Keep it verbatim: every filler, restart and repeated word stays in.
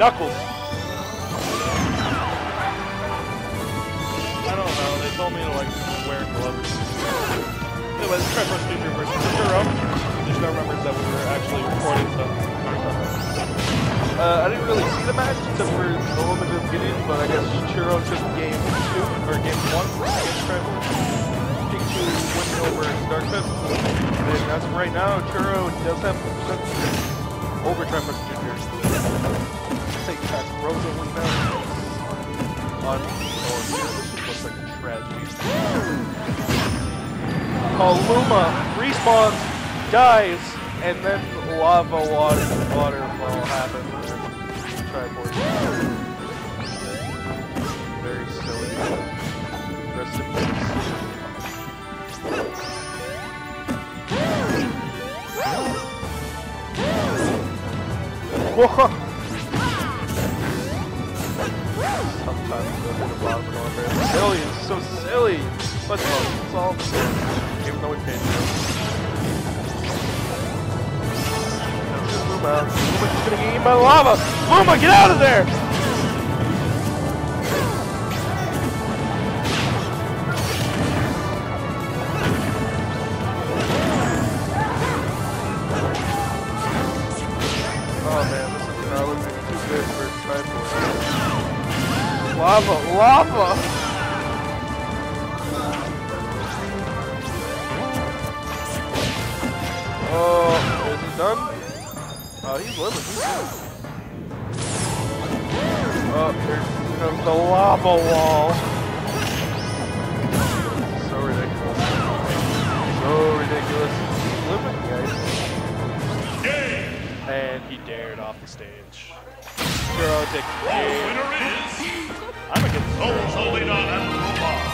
Knuckles. I don't know. They told me to like wear gloves. Anyway, let's try Bruce Junior versus Churro. Just gotta remember that we were actually recording stuff. Uh, I didn't really see the match except for the little bit of the beginning, but I guess Churro took game two or game one against Tribal. Pikachu winning over Darkfist. And as of right now, Churro does have the percent over Tribal Junior. Take back Rosa win now. On oh, this looks like a tragedy. Kaluma respawns, dies, and then lava water waterfall happens. Triport. Very silly. Rest in peace. Whoa! Sometimes go to the bottom of the water. Silly, it's so silly. But no, it's all even though we paid for it. Luma. Luma's just gonna get eaten by the lava! Luma, get out of there! Oh man, this is not looking too good for Tripod. Lava, lava! Oh, is he done? Oh, he's living. He's living. Oh, here comes the lava wall. So ridiculous. So ridiculous. He's living, guys. And he dared off the stage. Churro take the game. Winner is I'm against Soul Solina and Robot.